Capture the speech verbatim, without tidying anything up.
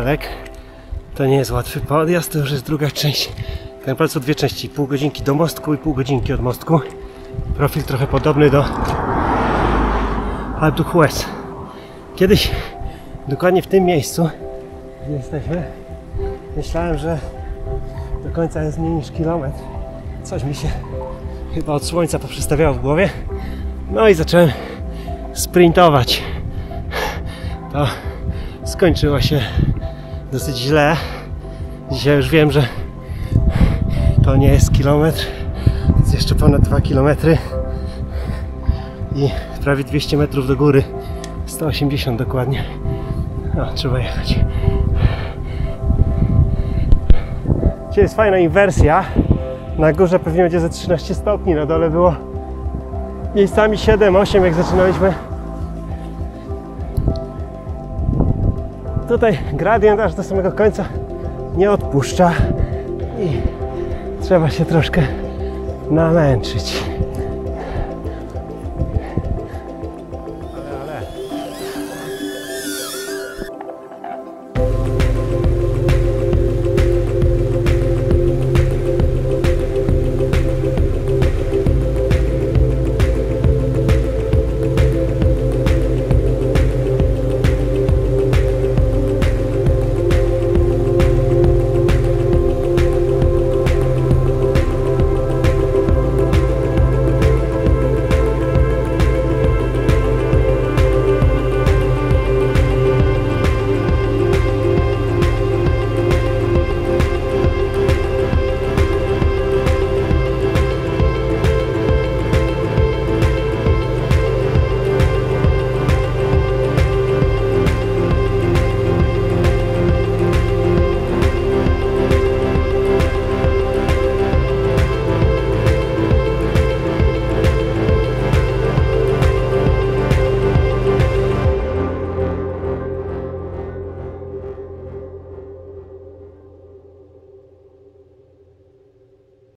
Marek. To nie jest łatwy podjazd, to już jest druga część. Tak naprawdę są dwie części, pół godzinki do mostku i pół godzinki od mostku. Profil trochę podobny do Alpe d'Huez. Kiedyś, dokładnie w tym miejscu, gdzie jesteśmy, myślałem, że do końca jest mniej niż kilometr. Coś mi się chyba od słońca poprzestawiało w głowie. No i zacząłem sprintować. To skończyło się dosyć źle. Dzisiaj już wiem, że to nie jest kilometr, jest jeszcze ponad dwa kilometry i prawie dwieście metrów do góry, sto osiemdziesiąt dokładnie. No, trzeba jechać. Dzisiaj jest fajna inwersja. Na górze pewnie będzie ze trzynaście stopni, na dole było miejscami siedem osiem, jak zaczynaliśmy. Tutaj gradient aż do samego końca nie odpuszcza i trzeba się troszkę namęczyć.